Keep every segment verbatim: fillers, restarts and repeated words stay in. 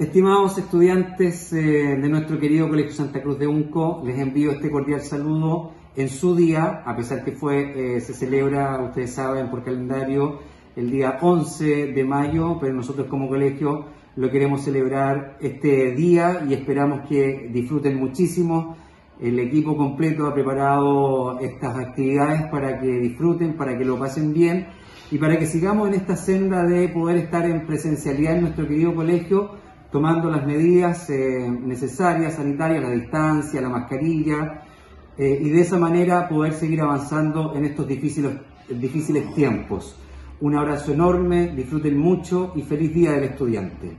Estimados estudiantes eh, de nuestro querido Colegio Santa Cruz de Unco, les envío este cordial saludo en su día, a pesar que fue, eh, se celebra, ustedes saben, por calendario, el día once de mayo, pero nosotros como colegio lo queremos celebrar este día y esperamos que disfruten muchísimo. El equipo completo ha preparado estas actividades para que disfruten, para que lo pasen bien y para que sigamos en esta senda de poder estar en presencialidad en nuestro querido colegio, tomando las medidas eh, necesarias, sanitarias, la distancia, la mascarilla, eh, y de esa manera poder seguir avanzando en estos difíciles, difíciles tiempos. Un abrazo enorme, disfruten mucho y feliz Día del Estudiante.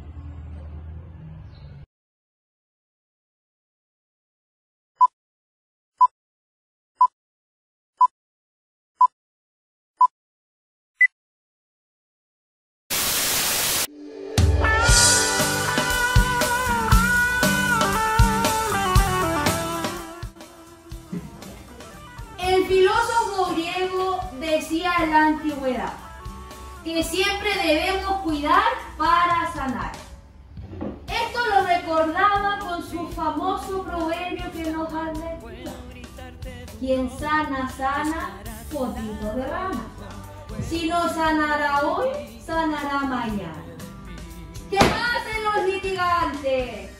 El filósofo griego decía en la antigüedad que siempre debemos cuidar para sanar. Esto lo recordaba con su famoso proverbio que nos advertía: quien sana, sana, potito de rana. Si no sanará hoy, sanará mañana. ¿Qué hacen los litigantes?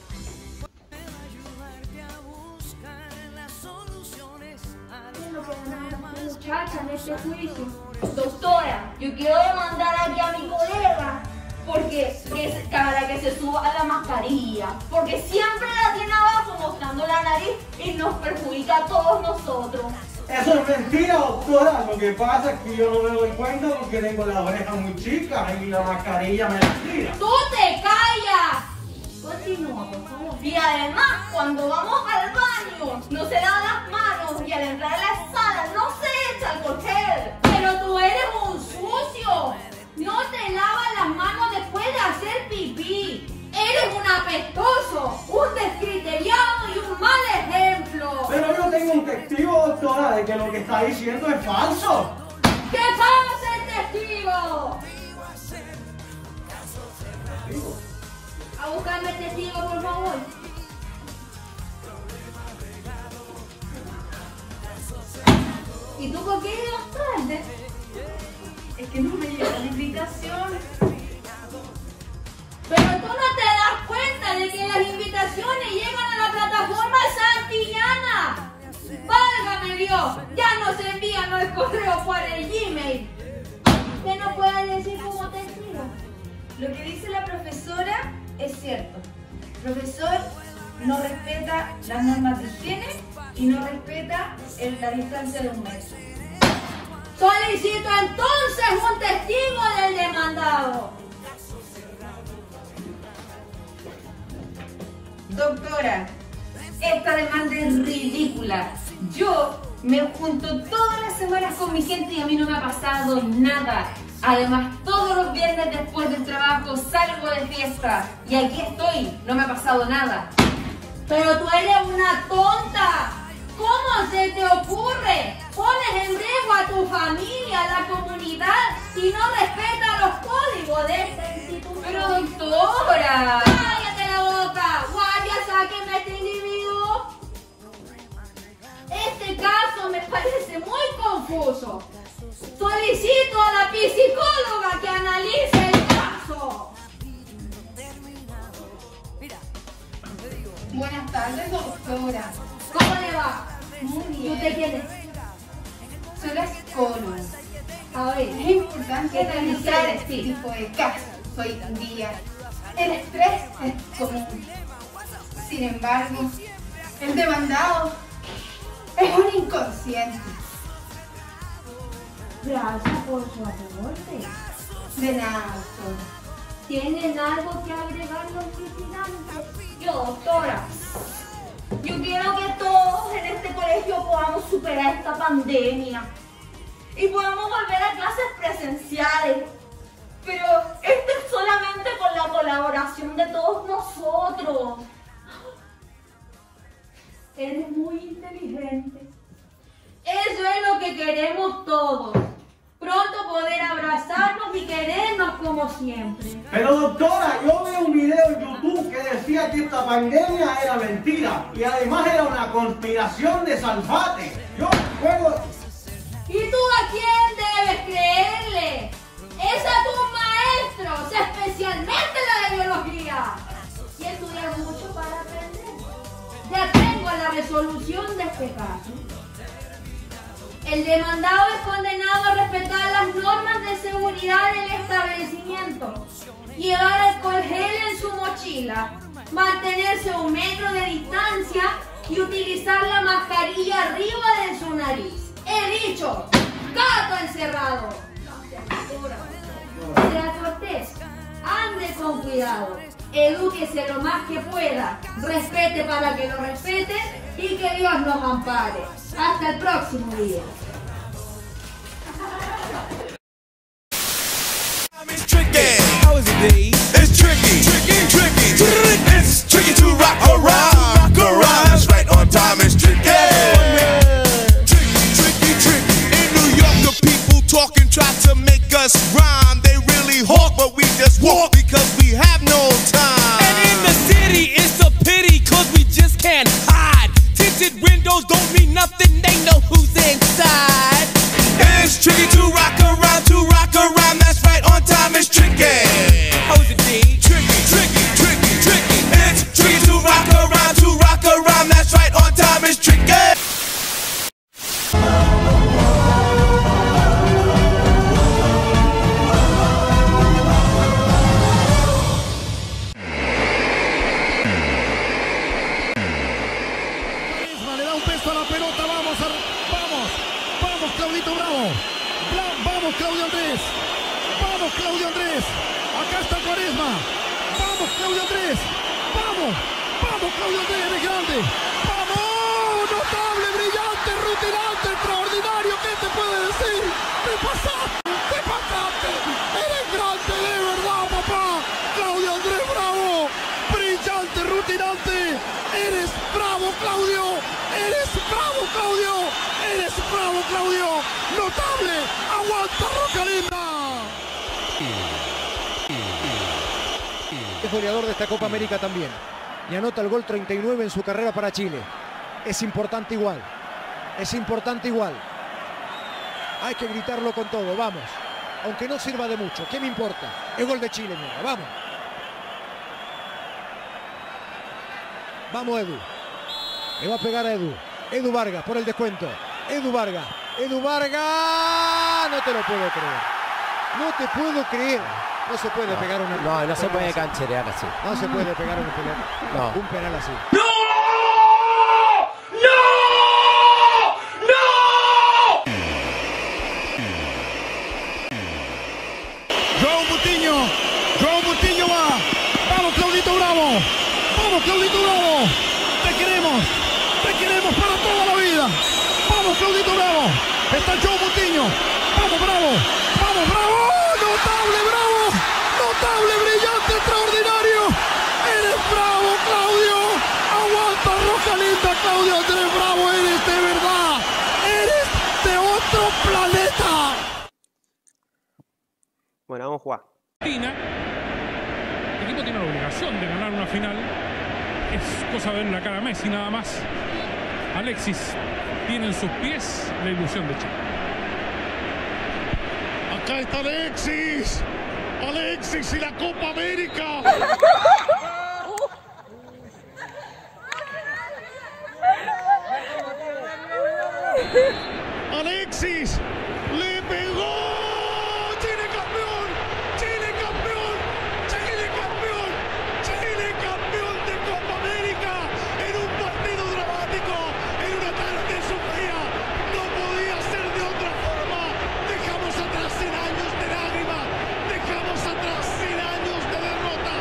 Muchacha, en este juicio, doctora, yo quiero demandar aquí a mi colega porque que, para que se suba la mascarilla, porque siempre la tiene abajo mostrando la nariz y nos perjudica a todos nosotros. Eso es mentira, doctora. Lo que pasa es que yo no me doy cuenta porque tengo las orejas muy chicas y la mascarilla me la tira. ¡Tú te callas! Continúa, por favor. Y además, cuando vamos al baño, no se lavan las manos y al entrar a la sala no se echa alcohol gel. Pero tú eres un sucio. No te lavas las manos después de hacer pipí. Eres un apestoso, un descriteriado y un mal ejemplo. Pero yo tengo un testigo, doctora, de que lo que está diciendo es falso. ¿Qué pasa el testigo? A buscarme el testigo, por favor. ¿Y tú por qué llegas tarde? Es que no me llegó la invitación. Pero tú no te das cuenta de que las invitaciones llegan a la plataforma Santillana. ¡Válgame Dios! Ya nos envían los correos por el Gmail. ¿Qué nos puedes decir como testigo? Lo que dice la profesora es cierto. El profesor no respeta las normas de higiene y no respeta el, la distancia de un metro. Solicito entonces un testigo del demandado. Doctora, esta demanda es ridícula. Yo me junto todas las semanas con mi gente y a mí no me ha pasado nada. Además, todos los viernes después del trabajo salgo de fiesta y aquí estoy, no me ha pasado nada. Pero tú eres una tonta. ¿Cómo se te ocurre? Pones en riesgo a tu familia, a la comunidad y no respetas los códigos de esta institución. Pero doctora... ¡Cállate la boca! ¡Guardia, sáquenme a este individuo! Este caso me parece muy confuso. Solicito a la psicóloga que analice el caso. Buenas tardes, doctora. ¿Cómo le va? Muy ¿Y bien. usted quién es? Soy la psicóloga. A ver, Es importante ¿Qué te analizar dice? este tipo de casos hoy en día. El estrés es común. Sin embargo, el demandado es un inconsciente. gracias por su aporte. De nada, doctora. ¿Tienen algo que agregar los litigantes? Yo, doctora, yo quiero que todos en este colegio podamos superar esta pandemia y podamos volver a clases presenciales. Pero esto es solamente con la colaboración de todos nosotros. Eres muy inteligente. Eso es lo que queremos todos. Pronto poder abrazarnos y querernos como siempre. Pero doctora, yo veo un video en YouTube decía que esta pandemia era mentira y además era una conspiración de Salfate. Yo juego... ¿Y tú a quién debes creerle? Es a tus maestros, especialmente la de biología. Y estudiar mucho para aprender. Ya tengo la resolución de este caso. El demandado es condenado a respetar las normas de seguridad del establecimiento, llevar alcohol gel en su mochila, mantenerse a un metro de distancia y utilizar la mascarilla arriba de su nariz. He dicho, gato encerrado. Sea cortés, ande con cuidado, edúquese lo más que pueda, respete para que lo respeten y que Dios nos ampare. Hasta el próximo video. It's tricky. How is it, Dave? It's tricky, tricky, tricky. It's tricky to rock around, rock around. That's right, on time. It's tricky. Tricky, tricky, tricky. In New York, the people talking try to make us rhyme. They really hawk, but we just walk because we have no time. And in the city, it's a pity, cause we just can't hide. Tinted windows don't mean nothing, they know who's inside. It's tricky to rock around, to rock around. That's right, on time. It's tricky. How is it, D? Tricky, tricky, tricky, tricky. It's tricky to rock around, to rock around. That's right, on time. It's tricky. Le da un peso a la pelota, vamos, a, vamos, vamos Claudito Bravo, Bla, vamos Claudio Andrés, vamos Claudio Andrés, acá está Cuaresma, vamos Claudio Andrés, vamos, vamos Claudio Andrés, eres grande, vamos, notable, brillante, rutilante, extraordinario, ¿qué te puede decir? Te pasaste, te pasaste, eres grande de verdad papá, Claudio Andrés Bravo, brillante, rutilante, eres bravo Claudio. ¡Eres bravo, Claudio! ¡Eres bravo, Claudio! ¡Notable! ¡Aguanta, Roca Linda! Es goleador de esta Copa América también. Y anota el gol treinta y nueve en su carrera para Chile. Es importante igual. Es importante igual. Hay que gritarlo con todo, vamos. Aunque no sirva de mucho, ¿qué me importa? Es gol de Chile, mira, vamos. Vamos, Edu. Le va a pegar a Edu. Edu Vargas por el descuento. Edu Vargas. Edu Vargas. No te lo puedo creer. No te puedo creer. No se puede no, pegar una... No, no se puede así. cancherear así. No se puede pegar una penal. No. Un penal así. ¡No! ¡No! ¡No! João Mutiño. João Mutiño va. Vamos, Claudito Bravo. Vamos, Claudito Bravo. Te queremos. Te queremos para toda la vida. Vamos, Claudito Bravo. Está João Mutiño. Vamos, Bravo. Vamos, Bravo. Notable, Bravo. Notable, brillante, extraordinario. Eres bravo, Claudio. Aguanta, Roca Linda, Claudio Andrés Bravo. Eres de verdad. Eres de otro planeta. Bueno, vamos a jugar. Argentina, el equipo tiene la obligación de ganar una final. Es cosa de ver la cara a Messi nada más. Alexis tiene en sus pies la ilusión de Chile. Acá está Alexis. Alexis y la Copa América. Alexis le pegó. Chile campeón. Chile campeón. Chile campeón. Chile campeón de Copa América. En un partido dramático. En una tarde sufrida. No podía ser de otra forma. Dejamos atrás cien años de lágrimas. Dejamos atrás cien años de derrota.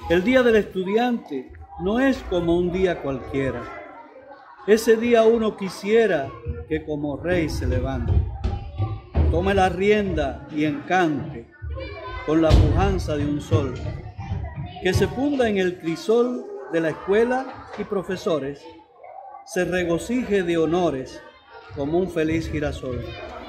El día del estudiante no es como un día cualquiera. Ese día uno quisiera que como rey se levante, tome la rienda y encante con la pujanza de un sol, que se funda en el crisol de la escuela y profesores, se regocije de honores como un feliz girasol.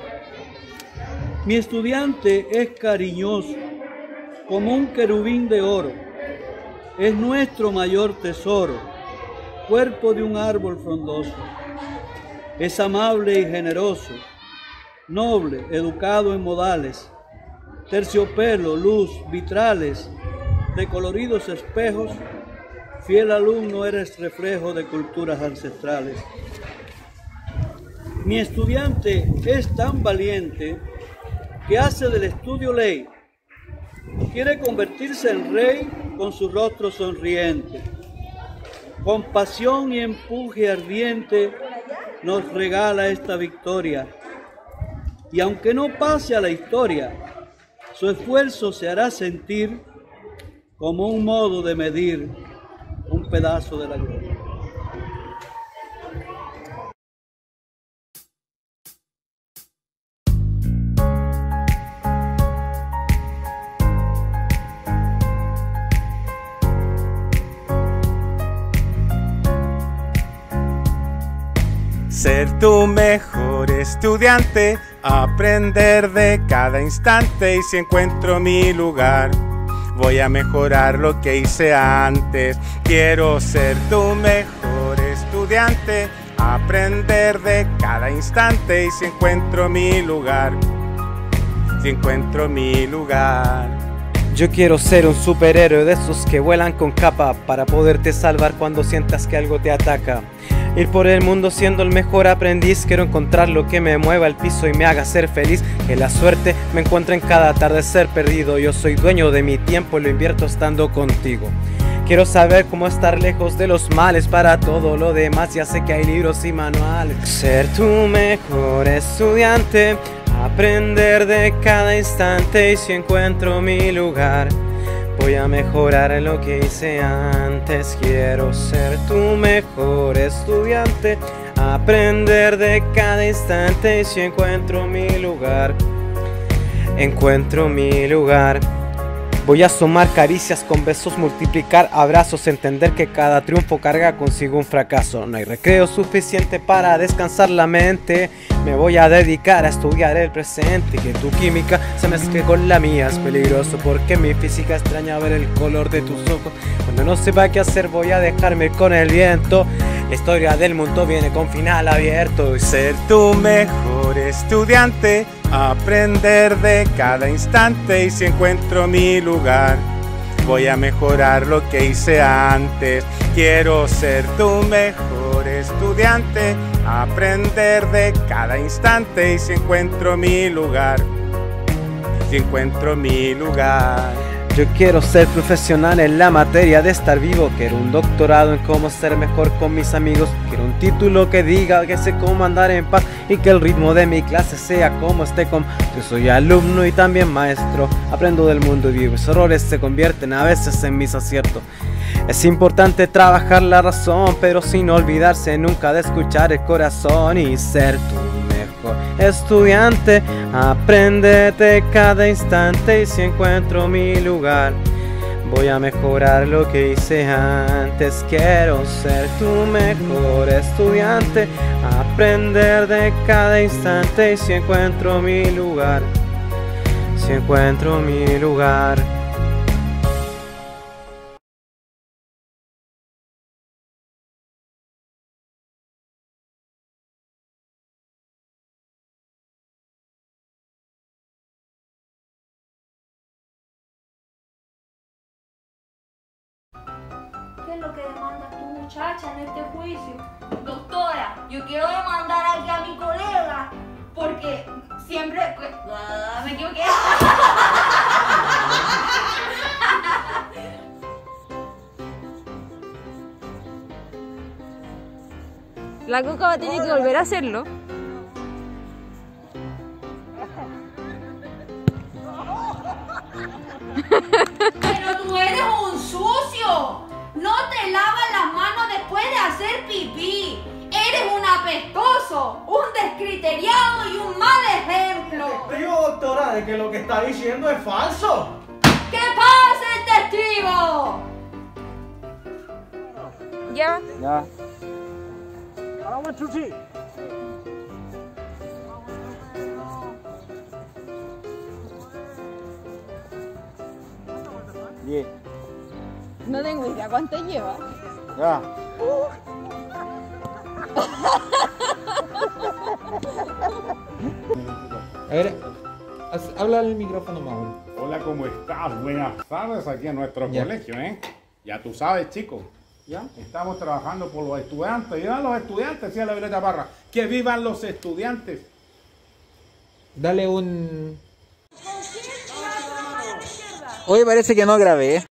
Mi estudiante es cariñoso como un querubín de oro, es nuestro mayor tesoro, cuerpo de un árbol frondoso. Es amable y generoso, noble, educado en modales, terciopelo, luz, vitrales, de coloridos espejos, fiel alumno eres reflejo de culturas ancestrales. Mi estudiante es tan valiente que hace del estudio ley, quiere convertirse en rey con su rostro sonriente. Con pasión y empuje ardiente nos regala esta victoria. Y aunque no pase a la historia, su esfuerzo se hará sentir como un modo de medir un pedazo de la gloria. Ser tu mejor estudiante, aprender de cada instante y si encuentro mi lugar, voy a mejorar lo que hice antes. Quiero ser tu mejor estudiante, aprender de cada instante y si encuentro mi lugar, si encuentro mi lugar. Yo quiero ser un superhéroe de esos que vuelan con capa para poderte salvar cuando sientas que algo te ataca. Ir por el mundo siendo el mejor aprendiz. Quiero encontrar lo que me mueva al piso y me haga ser feliz. Que la suerte me encuentre en cada atardecer perdido. Yo soy dueño de mi tiempo, lo invierto estando contigo. Quiero saber cómo estar lejos de los males. Para todo lo demás ya sé que hay libros y manuales. Ser tu mejor estudiante, aprender de cada instante y si encuentro mi lugar, voy a mejorar en lo que hice antes. Quiero ser tu mejor estudiante, aprender de cada instante y si encuentro mi lugar, encuentro mi lugar. Voy a sumar caricias con besos, multiplicar abrazos, entender que cada triunfo carga consigo un fracaso. No hay recreo suficiente para descansar la mente. Me voy a dedicar a estudiar el presente. Que tu química se mezcle con la mía es peligroso, porque mi física extraña ver el color de tus ojos. Cuando no sepa qué hacer voy a dejarme ir con el viento. La historia del mundo viene con final abierto. Y ser tu mejor estudiante, aprender de cada instante y si encuentro mi lugar, voy a mejorar lo que hice antes. Quiero ser tu mejor estudiante, aprender de cada instante y si encuentro mi lugar, si encuentro mi lugar. Yo quiero ser profesional en la materia de estar vivo. Quiero un doctorado en cómo ser mejor con mis amigos. Quiero un título que diga que sé cómo andar en paz y que el ritmo de mi clase sea como esté con. Yo soy alumno y también maestro. Aprendo del mundo y vivo. Mis errores se convierten a veces en mis aciertos. Es importante trabajar la razón, pero sin olvidarse nunca de escuchar el corazón y ser tu mejor estudiante, aprendete cada instante y si encuentro mi lugar, voy a mejorar lo que hice antes. Quiero ser tu mejor estudiante, aprender de cada instante y si encuentro mi lugar, si encuentro mi lugar. ¿Qué es lo que demandas tu muchacha en este juicio? Doctora, yo quiero demandar aquí a mi colega porque siempre... Pues, ah, me equivoqué. La Coca va a tener que volver a hacerlo. Pero tú eres un sucio. te lavas las manos después de hacer pipí. Eres un apestoso, un descriteriado y un mal ejemplo. Testigo, doctora, de que lo que está diciendo es falso. ¡Que pase el testigo! Ya. Ya. Ahora, Chuchi. diez. No tengo idea cuánto lleva. Ya. A ver, haz- habla al micrófono más uno. Hola, ¿cómo estás? Buenas tardes aquí en nuestro Ya. colegio, ¿eh? Ya tú sabes, chicos. ¿Ya? Estamos trabajando por los estudiantes. ¡Vivan los estudiantes! Decía la Violeta Parra. ¡Que vivan los estudiantes! Dale un... Oye, parece que no grabé.